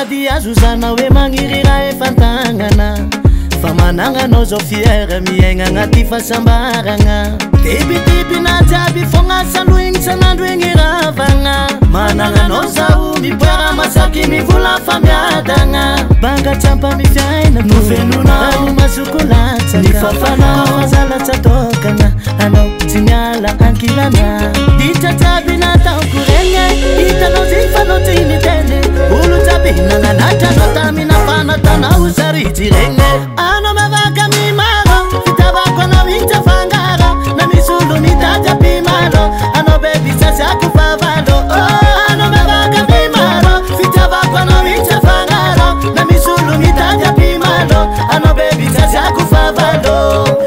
sady azozana hoe magniry raha efa antagnana fa mananganao zao fiera miaigna agnaty fahasambaragna tibitibina jiaby fogna saloha igny sanandro igny ravagna mananganao zao mipoera masaky mivola fa miadagna banga tsampa mifiaina nofenonao masoko latsaka ny fafanao azalatsy atokagna anao tsy miala ankilana ditra jiaby nataoko regny hitanao zay fanao tsy miteny olo jiaby nananatra anao tamina fanatanao saritsy regny anao mavaka mimaro fitavako anao igny tsy afangaro na misy olo mitady ampimaro anao bebi sasiako favalo anao mavaka mimaro fitavako anao igny tsy afangaro na misy olo mitady ampimaro anao bebi sasiako favalo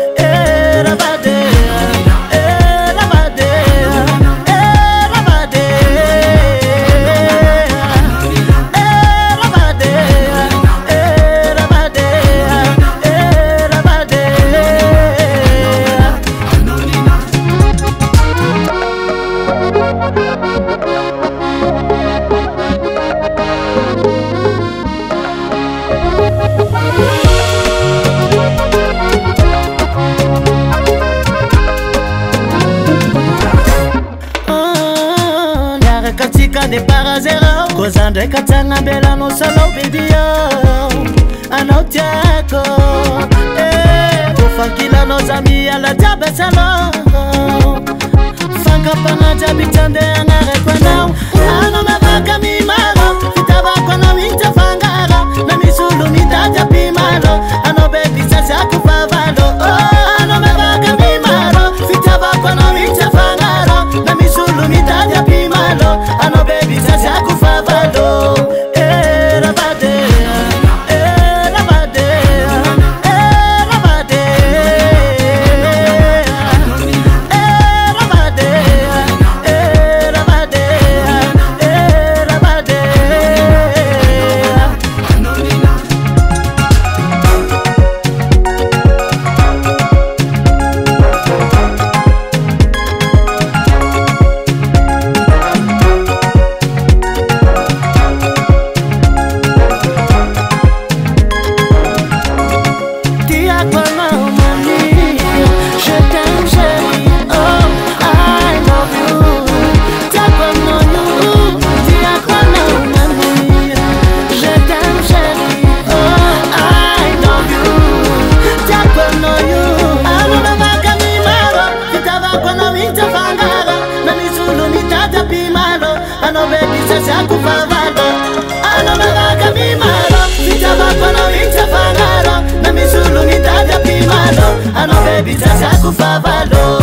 de parazero koza ndraika tsagnambelanao salao baby yo anao tiako kofankilanao za miala jiaby salao fankapagna jiaby tsy andeha agnarako anao anao mavaka mimaro fitavako anao igny tsy afangaro na misy olo mitady ampimaro anao baby sasiako favalo anao mavaka mimaro fitavako anao igny tsy afangaro na misy olo mitady ampimaro anao baby sasiako favalo Anao baby sasiako favalo